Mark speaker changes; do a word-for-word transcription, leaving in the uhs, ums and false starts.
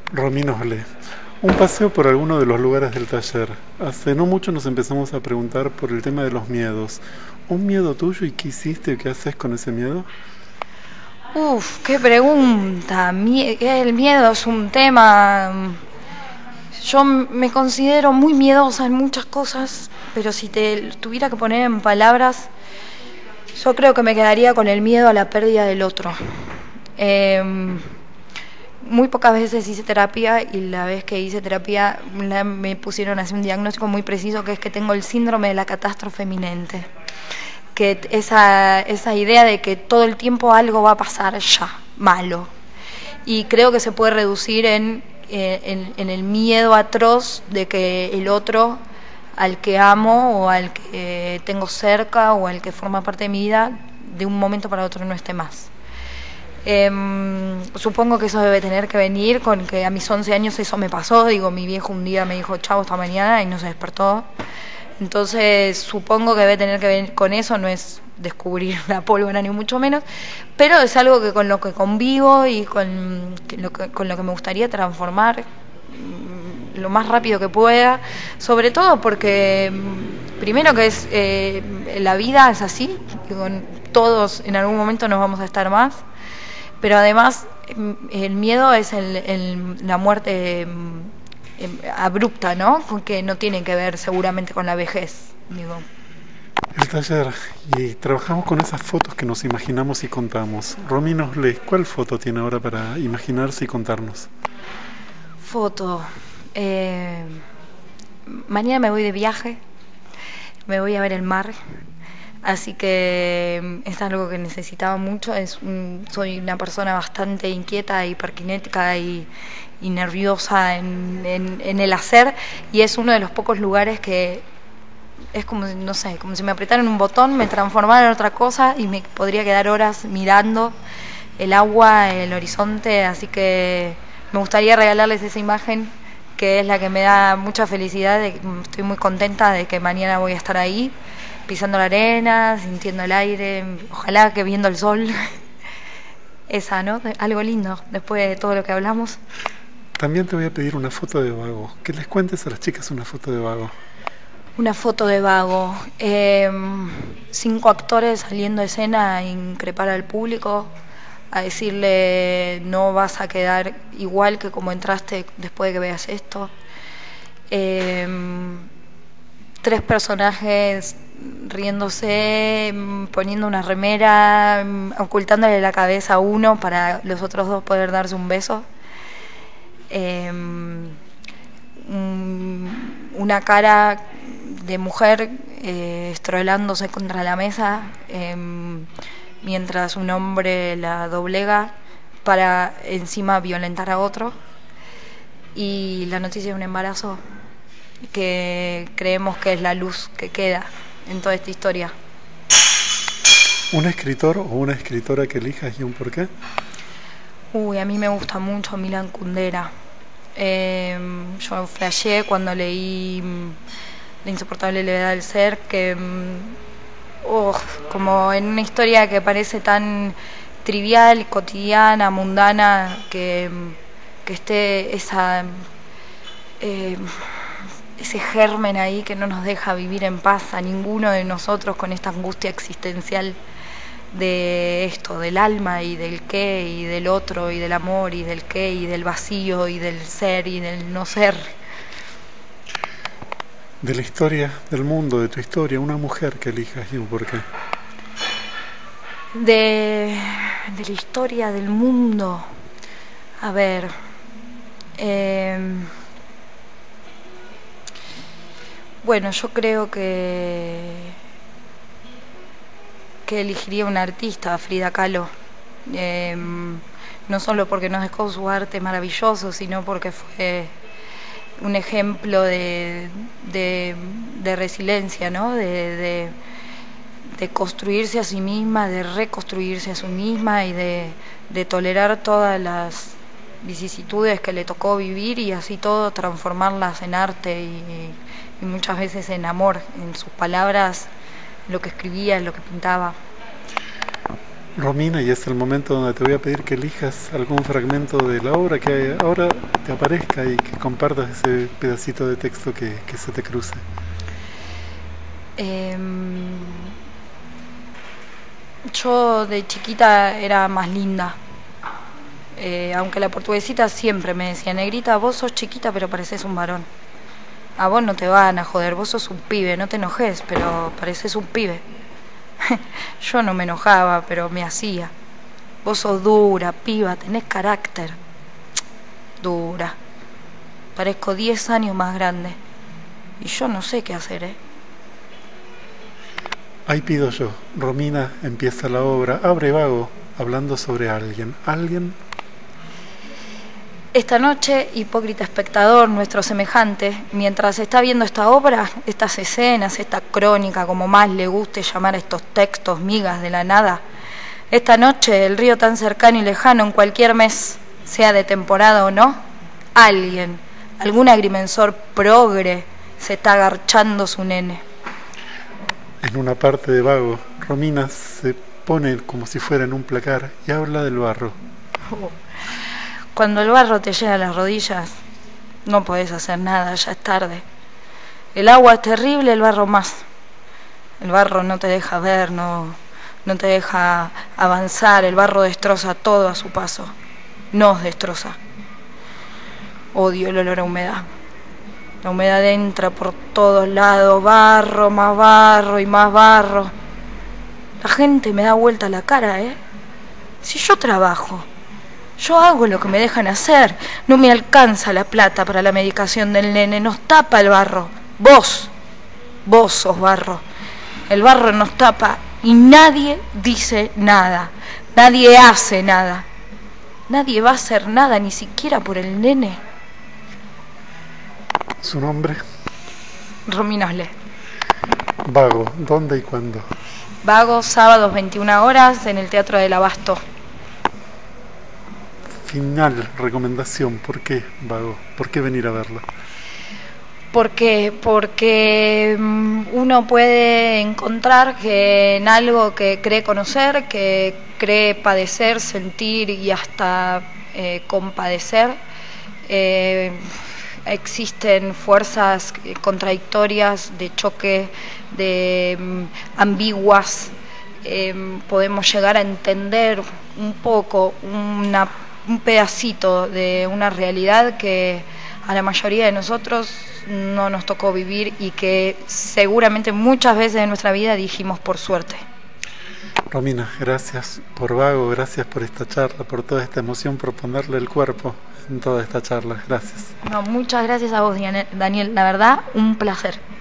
Speaker 1: Romina Olé. Un paseo por alguno de los lugares del taller. Hace no mucho nos empezamos a preguntar por el tema de los miedos. ¿Un miedo tuyo y qué hiciste o qué haces con ese miedo?
Speaker 2: Uf, qué pregunta. Mie- El miedo es un tema. Yo me considero muy miedosa en muchas cosas, pero si te tuviera que poner en palabras, yo creo que me quedaría con el miedo a la pérdida del otro. Eh, Muy pocas veces hice terapia y la vez que hice terapia la- me pusieron así un diagnóstico muy preciso, que es que tengo el síndrome de la catástrofe eminente. Que esa, esa idea de que todo el tiempo algo va a pasar ya, malo. Y creo que se puede reducir en, eh, en, en el miedo atroz de que el otro al que amo o al que tengo cerca o al que forma parte de mi vida, de un momento para otro no esté más. Eh, Supongo que eso debe tener que venir con que a mis once años eso me pasó. Digo, mi viejo un día me dijo chao esta mañana y no se despertó. Entonces supongo que debe tener que ver con eso, no es descubrir la pólvora ni mucho menos, pero es algo que con lo que convivo y con lo que, con lo que me gustaría transformar mm, lo más rápido que pueda, sobre todo porque mm, primero que es eh, la vida es así, digo, todos en algún momento nos vamos a estar más, pero además mm, el miedo es el, el, la muerte mm, abrupta, ¿no? Que no tiene que ver seguramente con la vejez, digo.
Speaker 1: El taller. Y trabajamos con esas fotos que nos imaginamos y contamos. Romina Olé, ¿cuál foto tiene ahora para imaginarse y contarnos?
Speaker 2: Foto. Eh, Mañana me voy de viaje, me voy a ver el mar, así que es algo que necesitaba mucho. Es un, soy una persona bastante inquieta, hiperkinética y, y nerviosa en, en, en el hacer, y es uno de los pocos lugares que es como, no sé, como si me apretaran un botón, me transformaran en otra cosa y me podría quedar horas mirando el agua, el horizonte, así que me gustaría regalarles esa imagen, que es la que me da mucha felicidad, de, estoy muy contenta de que mañana voy a estar ahí, pisando la arena, sintiendo el aire, ojalá que viendo el sol. Esa, ¿no? Algo lindo, después de todo lo que hablamos.
Speaker 1: También te voy a pedir una foto de Vago. Que les cuentes a las chicas una foto de Vago.
Speaker 2: Una foto de Vago. Eh, cinco actores saliendo de escena a increpar al público, a decirle no vas a quedar igual que como entraste después de que veas esto. Eh, Tres personajes riéndose, poniendo una remera, ocultándole la cabeza a uno para los otros dos poder darse un beso. Eh, una cara de mujer eh, estrolándose contra la mesa eh, mientras un hombre la doblega para encima violentar a otro, y la noticia de un embarazo que creemos que es la luz que queda en toda esta historia.
Speaker 1: ¿Un escritor o una escritora que elijas y un por qué?
Speaker 2: Uy, a mí me gusta mucho Milan Kundera. Eh, yo flasheé cuando leí La insoportable levedad del ser, que oh, como en una historia que parece tan trivial, cotidiana, mundana, que, que esté esa eh, ese germen ahí que no nos deja vivir en paz a ninguno de nosotros, con esta angustia existencial de esto, del alma y del qué y del otro y del amor y del qué y del vacío y del ser y del no ser.
Speaker 1: De la historia del mundo, de tu historia, una mujer que elijas y un por qué.
Speaker 2: De, de la historia del mundo. A ver. Eh, bueno, yo creo que que elegiría una artista, Frida Kahlo. Eh, no solo porque nos dejó su arte maravilloso, sino porque fue un ejemplo de, de, de resiliencia, ¿no? De, de, de construirse a sí misma, de reconstruirse a sí misma y de, de tolerar todas las vicisitudes que le tocó vivir, y así todo transformarlas en arte y, y muchas veces en amor, en sus palabras, lo que escribía, lo que pintaba.
Speaker 1: Romina, y es el momento donde te voy a pedir que elijas algún fragmento de la obra que ahora te aparezca y que compartas ese pedacito de texto que, que se te cruce.
Speaker 2: Eh, yo de chiquita era más linda. Eh, aunque la portuguesita siempre me decía, negrita, vos sos chiquita pero pareces un varón. A vos no te van a joder, vos sos un pibe, no te enojes, pero pareces un pibe. Yo no me enojaba, pero me hacía. Vos sos dura, piba, tenés carácter. Dura. Parezco diez años más grande. Y yo no sé qué hacer, ¿eh?
Speaker 1: Ahí pido yo. Romina empieza la obra. Abre Vago, hablando sobre alguien. ¿Alguien?
Speaker 2: Esta noche, hipócrita espectador, nuestro semejante, mientras está viendo esta obra, estas escenas, esta crónica, como más le guste llamar a estos textos, migas de la nada, esta noche, el río tan cercano y lejano en cualquier mes, sea de temporada o no, alguien, algún agrimensor progre, se está agarchando su nene.
Speaker 1: En una parte de Vago, Romina se pone como si fuera en un placar y habla del barro.
Speaker 2: Oh. Cuando el barro te llega a las rodillas, no podés hacer nada, ya es tarde. El agua es terrible, el barro más. El barro no te deja ver, no, no te deja avanzar, el barro destroza todo a su paso. Nos destroza. Odio el olor a humedad. La humedad entra por todos lados, barro, más barro y más barro. La gente me da vuelta la cara, ¿eh? Si yo trabajo, yo hago lo que me dejan hacer. No me alcanza la plata para la medicación del nene. Nos tapa el barro. Vos, vos sos barro. El barro nos tapa y nadie dice nada. Nadie hace nada. Nadie va a hacer nada, ni siquiera por el nene.
Speaker 1: ¿Su nombre?
Speaker 2: Romina Olé.
Speaker 1: Vago, ¿dónde y cuándo?
Speaker 2: Vago, sábados veintiuna horas en el Teatro del Abasto.
Speaker 1: Final, recomendación, ¿por qué Vago? ¿Por qué venir a verla?
Speaker 2: ¿Por qué? Porque uno puede encontrar que en algo que cree conocer, que cree padecer, sentir y hasta eh, compadecer, eh, existen fuerzas contradictorias, de choque, de um, ambiguas. Eh, podemos llegar a entender un poco una un pedacito de una realidad que a la mayoría de nosotros no nos tocó vivir y que seguramente muchas veces en nuestra vida dijimos por suerte.
Speaker 1: Romina, gracias por Vago, gracias por esta charla, por toda esta emoción, por ponerle el cuerpo en toda esta charla. Gracias.
Speaker 2: No, muchas gracias a vos, Daniel. La verdad, un placer.